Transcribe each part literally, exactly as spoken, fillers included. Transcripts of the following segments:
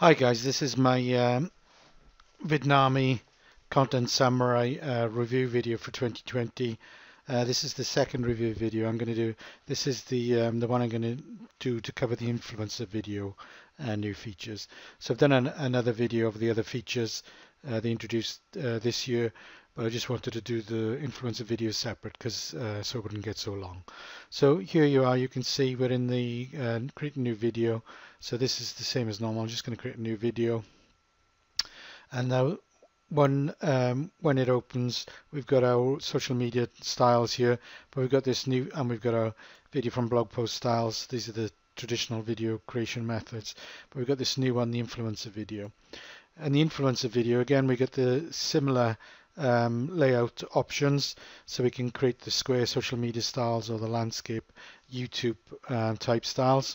Hi guys, this is my um, Vidnami Content Samurai uh, review video for twenty twenty. Uh, this is the second review video I'm going to do. This is the um, the one I'm going to do to cover the influencer video and new features. So I've done an, another video of the other features uh, they introduced uh, this year, but I just wanted to do the influencer video separate because uh, so it wouldn't get so long. So here you are. You can see we're in the uh, create a new video. So this is the same as normal. I'm just going to create a new video, and now when um, when it opens, we've got our social media styles here, but we've got this new, and we've got our video from blog post styles. These are the traditional video creation methods, but we've got this new one, the influencer video. And the influencer video, again, we get the similar um, layout options, so we can create the square social media styles or the landscape YouTube uh, type styles,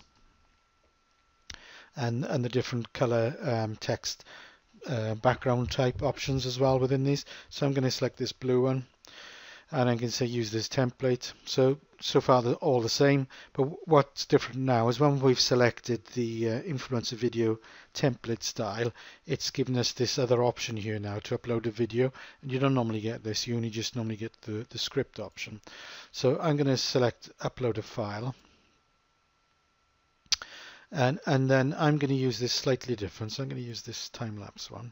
and and the different color um, text uh, background type options as well within these. So I'm going to select this blue one, and I can say use this template. So so far they're all the same, but what's different now is when we've selected the uh, influencer video template style, it's given us this other option here now to upload a video, and you don't normally get this. You only just normally get the, the script option. So I'm going to select upload a file, and and then I'm going to use this slightly different. So I'm going to use this time-lapse one,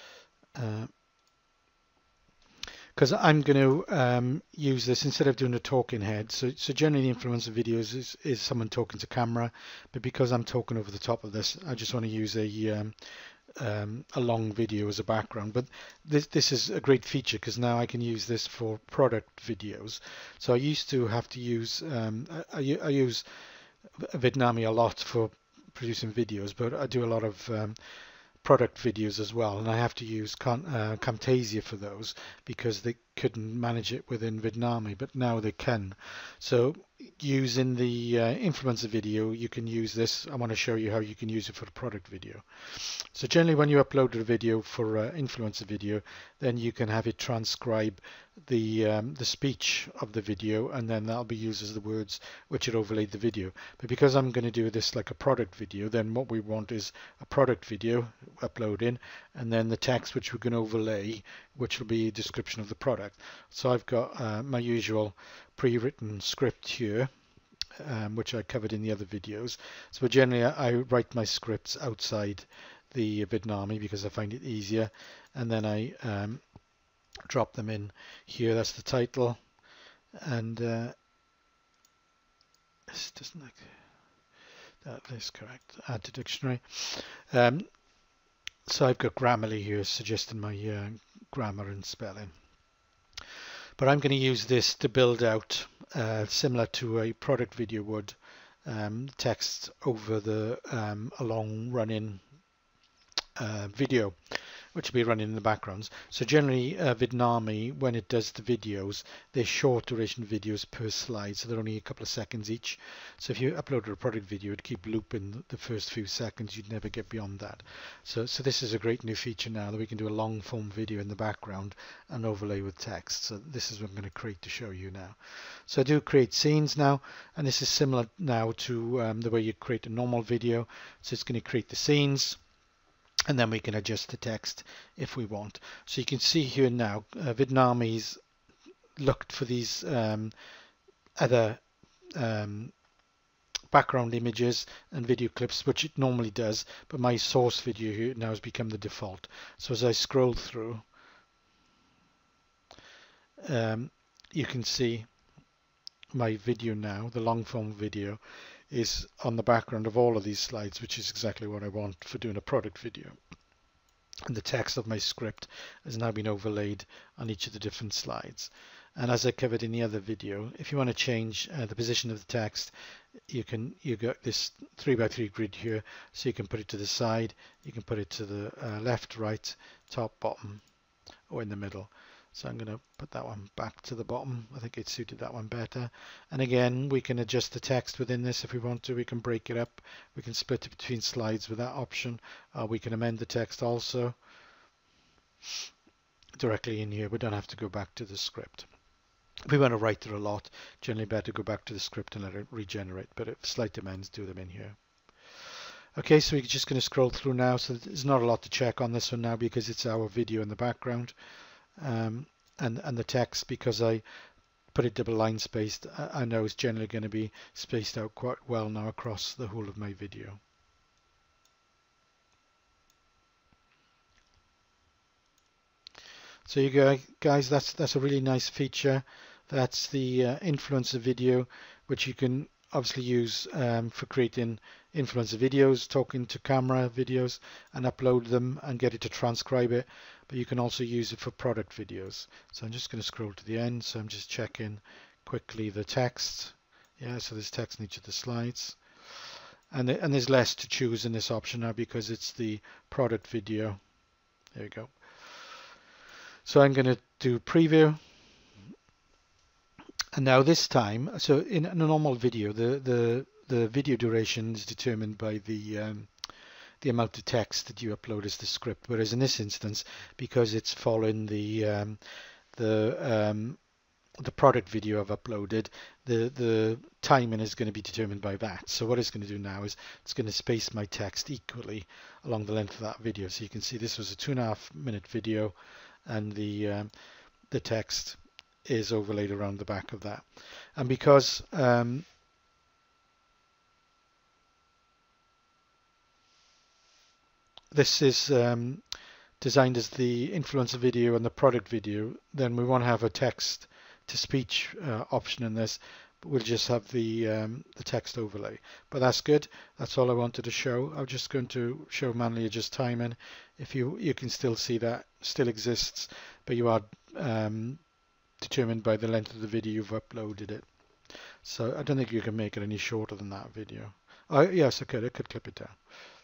because uh, I'm going to um, use this instead of doing a talking head. So, so generally the influencer videos is, is someone talking to camera, but because I'm talking over the top of this, I just want to use a um, um, a long video as a background. But this this is a great feature because now I can use this for product videos. So I used to have to use um, I, I use Vidnami a lot for producing videos, but I do a lot of um, product videos as well, and I have to use Con uh, Camtasia for those because they couldn't manage it within Vidnami, but now they can. So using the uh, influencer video, you can use this. I want to show you how you can use it for the product video. So generally when you upload a video for uh, influencer video, then you can have it transcribe the um, the speech of the video, and then that'll be used as the words which it overlaid the video. But because I'm going to do this like a product video, then what we want is a product video upload in, and then the text which we're going to overlay, which will be a description of the product. So I've got uh, my usual pre-written script here, um, which I covered in the other videos. So generally I, I write my scripts outside the Vidnami because I find it easier, and then I um, drop them in here. That's the title, and uh, this doesn't like that is correct. Add to dictionary. Um, so I've got Grammarly here suggesting my uh, grammar and spelling. But I'm going to use this to build out uh, similar to a product video would, um, text over the um, a long running uh, video, which will be running in the backgrounds. So generally uh, Vidnami, when it does the videos, they're short duration videos per slide, so they're only a couple of seconds each. So if you uploaded a product video, it'd keep looping the first few seconds. You'd never get beyond that. So, so this is a great new feature now that we can do a long form video in the background and overlay with text. So this is what I'm going to create to show you now. So I do create scenes now, and this is similar now to um, the way you create a normal video. So it's going to create the scenes, and then we can adjust the text if we want. So you can see here now, uh, Vidnami's looked for these um, other um, background images and video clips, which it normally does, but my source video here now has become the default. So as I scroll through, um, you can see my video now, the long form video, is on the background of all of these slides, which is exactly what I want for doing a product video. And the text of my script has now been overlaid on each of the different slides. And as I covered in the other video, if you want to change uh, the position of the text, you can you got this three by three grid here, so you can put it to the side, you can put it to the uh, left, right, top, bottom, or in the middle. So I'm going to put that one back to the bottom. I think it suited that one better. And again, we can adjust the text within this if we want to. We can break it up. We can split it between slides with that option. Uh, we can amend the text also directly in here. We don't have to go back to the script. If we want to write it a lot, generally better go back to the script and let it regenerate. But if slight amends, do them in here. Okay, so we're just going to scroll through now. So there's not a lot to check on this one now because it's our video in the background, um, and and the text, because I put it double line spaced, I know it's generally going to be spaced out quite well now across the whole of my video. So you go, guys, that's that's a really nice feature. That's the uh, influencer video, which you can obviously use um, for creating influencer videos, talking to camera videos, and upload them and get it to transcribe it. But you can also use it for product videos. So I'm just going to scroll to the end. So I'm just checking quickly the text. Yeah, so there's text in each of the slides. And, and there's less to choose in this option now because it's the product video. There you go. So I'm going to do preview. And now this time, so in a normal video, the, the, the video duration is determined by the, um, the amount of text that you upload as the script. Whereas in this instance, because it's following the, um, the, um, the product video I've uploaded, the, the timing is going to be determined by that. So what it's going to do now is it's going to space my text equally along the length of that video. So you can see this was a two and a half minute video, and the, um, the text is overlaid around the back of that. And because um, this is um, designed as the influencer video and the product video, then we want to have a text to speech uh, option in this, but we'll just have the um, the text overlay. But that's good. That's all I wanted to show. I'm just going to show manually adjust timing. If you you can still see that still exists, but you are um, determined by the length of the video you've uploaded it. So I don't think you can make it any shorter than that video. Oh yes, I could. I could clip it down.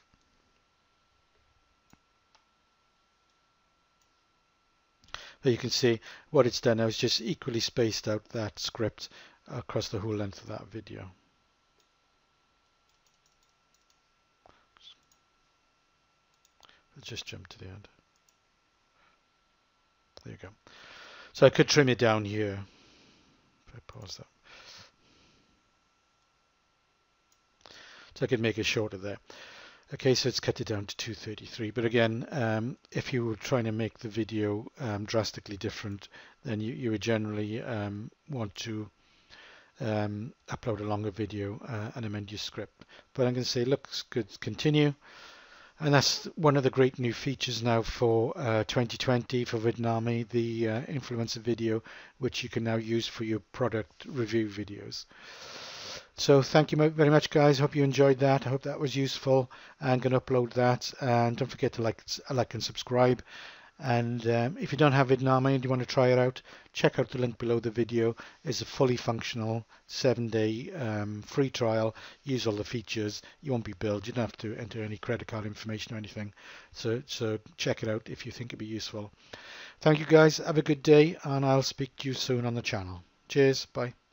But you can see what it's done now is just equally spaced out that script across the whole length of that video. Let's just jump to the end. There you go. So I could trim it down here. If I pause that. So I could make it shorter there. Okay, so it's cut it down to two thirty-three. But again, um, if you were trying to make the video um, drastically different, then you, you would generally um, want to um, upload a longer video uh, and amend your script. But I'm going to say looks good, continue. And that's one of the great new features now for uh, twenty twenty for Vidnami, the uh, influencer video, which you can now use for your product review videos. So thank you very much, guys. Hope you enjoyed that. I hope that was useful. I'm going to upload that, and don't forget to like, like and subscribe. And um, if you don't have Vidnami and you want to try it out, check out the link below the video. It's a fully functional seven-day um, free trial. Use all the features. You won't be billed. You don't have to enter any credit card information or anything. So, so check it out if you think it'd be useful. Thank you, guys. Have a good day, and I'll speak to you soon on the channel. Cheers. Bye.